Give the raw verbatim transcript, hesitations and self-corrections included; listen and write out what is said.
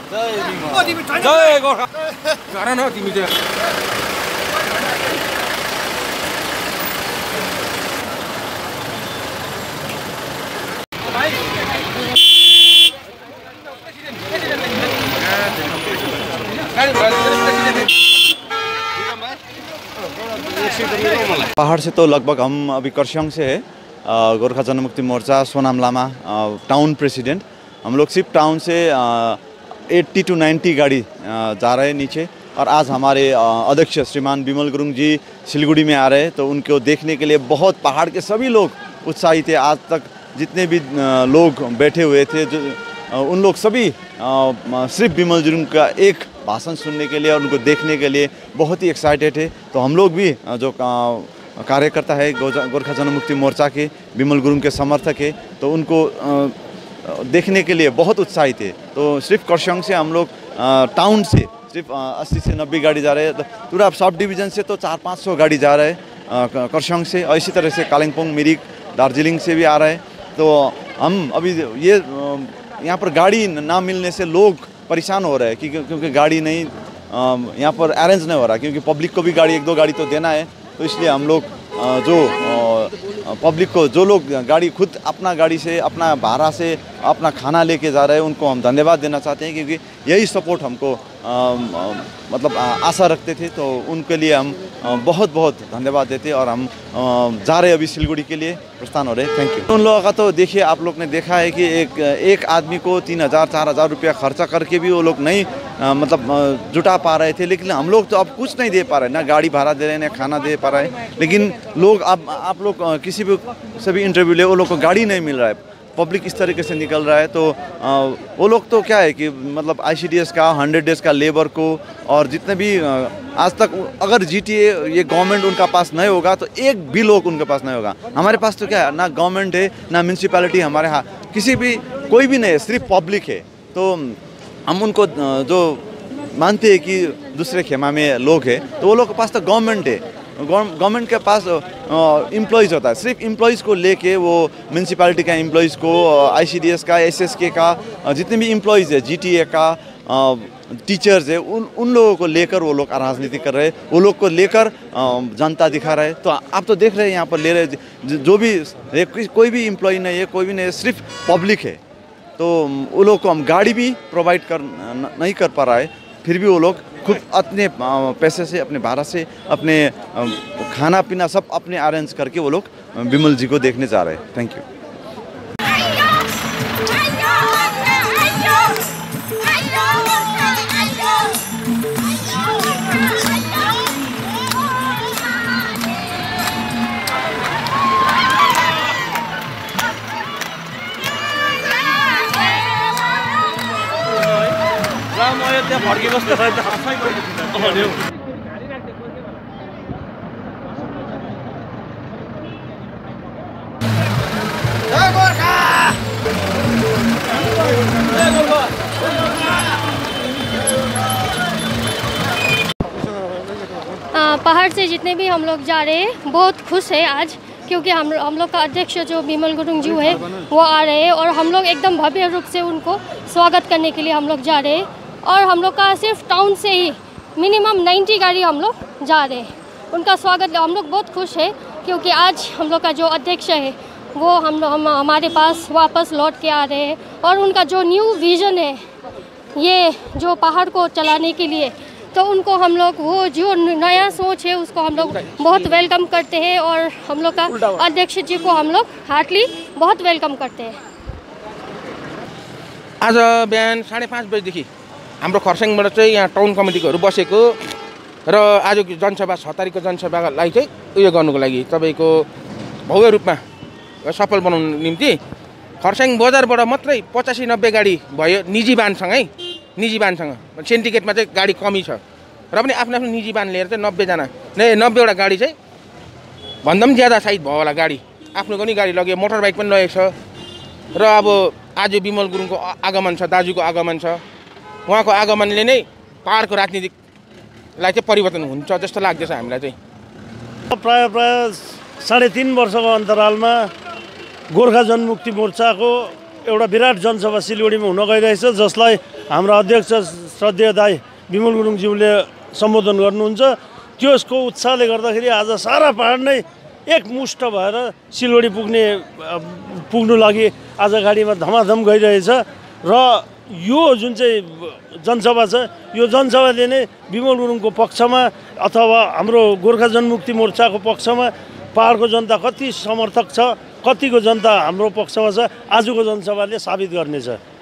जय गोर्खा गर न तिमी चाहिँ पहाड़ से तो लगभग हम अभी करसंग से है, गोरखा जनमुक्ति मोर्चा सोनाम लामा टाउन प्रेसिडेंट। हम लोग सिर्फ टाउन से अस्सी टू नब्बे गाड़ी जा रहे हैं नीचे, और आज हमारे अध्यक्ष श्रीमान बिमल गुरुंग जी सिलीगुड़ी में आ रहे हैं, तो उनको देखने के लिए बहुत पहाड़ के सभी लोग उत्साहित थे। आज तक जितने भी लोग बैठे हुए थे, जो उन लोग सभी सिर्फ बिमल गुरुंग का एक भाषण सुनने के लिए और उनको देखने के लिए बहुत ही एक्साइटेड है। तो हम लोग भी जो कार्यकर्ता है गोरखा जनमुक्ति मोर्चा के बिमल गुरुंग के समर्थक है, तो उनको देखने के लिए बहुत उत्साहित है। तो सिर्फ करसंग से हम लोग टाउन से सिर्फ अस्सी से नब्बे गाड़ी जा रहे हैं, तो पूरा सब डिवीज़न से तो चार पाँच सौ गाड़ी जा रहे हैं करसंग से, और इसी तरह से कालिम्पोंग, मिरिक, दार्जिलिंग से भी आ रहे हैं। तो हम अभी ये यहाँ पर गाड़ी ना मिलने से लोग परेशान हो रहे हैं, क्योंकि क्योंकि गाड़ी नहीं यहाँ पर अरेंज नहीं हो रहा, क्योंकि पब्लिक को भी गाड़ी एक दो गाड़ी तो देना है। तो इसलिए हम लोग जो पब्लिक को, जो लोग गाड़ी खुद अपना गाड़ी से, अपना भाड़ा से अपना खाना लेके जा रहे हैं, उनको हम धन्यवाद देना चाहते हैं, क्योंकि यही सपोर्ट हमको आ, आ, मतलब आशा रखते थे। तो उनके लिए हम बहुत बहुत धन्यवाद देते हैं, और हम आ, जा रहे हैं अभी सिलीगुड़ी के लिए प्रस्थान हो रहे हैं। Thank you. उन लोगों का तो देखिए, आप लोग ने देखा है कि एक एक आदमी को तीन हज़ार चार हज़ार रुपया खर्चा करके भी वो लोग नहीं आ, मतलब जुटा पा रहे थे, लेकिन हम लोग तो अब कुछ नहीं दे पा रहे, ना गाड़ी भाड़ा दे रहे हैं, ना खाना दे पा रहे हैं। लेकिन लोग अब आप लोग किसी भी सभी इंटरव्यू ले, वो लोग को गाड़ी नहीं मिल रहा है, पब्लिक इस तरीके से निकल रहा है। तो आ, वो लोग तो क्या है कि मतलब आईसीडीएस का हंड्रेड डेज का लेबर को, और जितने भी आ, आज तक अगर जीटीए ये गवर्नमेंट उनका पास नहीं होगा, तो एक भी लोग उनके पास नहीं होगा। हमारे पास तो क्या है, ना गवर्नमेंट है, ना म्यूनसिपैलिटी हमारे यहाँ किसी भी कोई भी नहीं है, सिर्फ पब्लिक है। तो हम उनको जो मानते हैं कि दूसरे खेमा में लोग हैं, तो वो लोग के पास तो गवर्नमेंट है, गवर्नमेंट के पास एम्प्लॉइज़ होता है। सिर्फ एम्प्लॉइज़ को लेके वो म्यूनसिपैलिटी का एम्प्लॉइज़ को, आईसीडीएस का, एसएसके का, जितने भी एम्प्लॉइज़ है, जीटीए का, टीचर्स है, उन उन लोगों को लेकर वो लोग राजनीति कर रहे हैं, वो लोग को लेकर जनता दिखा रहे हैं। तो आप तो देख रहे हैं यहाँ पर ले रहे जो भी, कोई भी एम्प्लॉय नहीं है, कोई भी नहीं है, सिर्फ पब्लिक है। तो वो लोग को हम गाड़ी भी प्रोवाइड कर नहीं कर पा रहा है, फिर भी वो लोग खुद अपने पैसे से, अपने भाड़ा से, अपने खाना पीना सब अपने अरेंज करके वो लोग बिमल जी को देखने जा रहे हैं। Thank you. त्यहाँ फर्केको जस्तो पहाड़ से जितने भी हम लोग जा रहे हैं, बहुत खुश है आज, क्योंकि हम हम लोग का अध्यक्ष जो बिमल गुरुंग जी है वो आ रहे हैं, और हम लोग एकदम भव्य रूप से उनको स्वागत करने के लिए हम लोग जा रहे हैं। और हम लोग का सिर्फ टाउन से ही मिनिमम नब्बे गाड़ी हम लोग जा रहे हैं, उनका स्वागत। हम लोग बहुत खुश है, क्योंकि आज हम लोग का जो अध्यक्ष है वो हम हम हमारे पास वापस लौट के आ रहे हैं, और उनका जो न्यू विज़न है ये जो पहाड़ को चलाने के लिए, तो उनको हम लोग वो जो नया सोच है उसको हम लोग बहुत वेलकम करते हैं, और हम लोग का अध्यक्ष जी को हम लोग हार्टली बहुत वेलकम करते हैं। आज बिहान साढे पाँच बजीदेखि हाम्रो खरसाङबाट चाहिँ यहाँ टाउन कमिटीहरू बसेको र आज जनसभा छ तारिकको जनसभालाई चाहिँ उयो गर्नुको लागि तपाईँको भव्य रूपमा सफल बनाउनु निम्ति खरसाङ बजारबाट मात्रै पचासी नब्बे गाडी भयो निजी वाहनसँगै, निजी वाहनसँग। सिन्डिकेटमा चाहिँ गाडी कमी छ, र पनि आफ्नो आफ्नो निजी वाहन लिएर चाहिँ नब्बेजना नै नब्बेवटा गाडी चाहिँ भन्दा पनि ज्यादा साइज भयो होला गाडी, आफ्नो पनि गाडी लग्यो, मोटर बाइक पनि लगेको छ। र अब आज बिमल गुरुङको आगमन छ, दाजुको आगमन छ, उहाँको आगमनले नै पहाडको राजनीतिलाई चाहिँ परिवर्तन हुन्छ जस्तो लाग्दैछ हामीलाई चाहिँ। प्राय प्राय साढे तीन वर्षको अन्तरालमा गोर्खा जनमुक्ति मोर्चाको एउटा विराट जनसभा सिलगढीमा हुन गइरहेछ, जसलाई हाम्रो अध्यक्ष श्रद्धेय दाई विमल गुरुङज्यूले सम्बोधन गर्नुहुन्छ। त्यसको उत्साहले गर्दाखेरि आज सारा पहाड नै एकमुष्ट भएर सिलगढी पुग्ने पुग्नु लागि आज गाडीमा धमाधम गइरहेछ र यो जुन चाहिँ जनसभा छ यो जनसभाले नै विमल गुरुङको पक्षमा अथवा हाम्रो गोर्खा जनमुक्ति मोर्चाको पक्षमा पहाडको जनता कति समर्थक छ, कतिको जनता हाम्रो पक्षमा छ, आजको जनसभाले साबित गर्नेछ।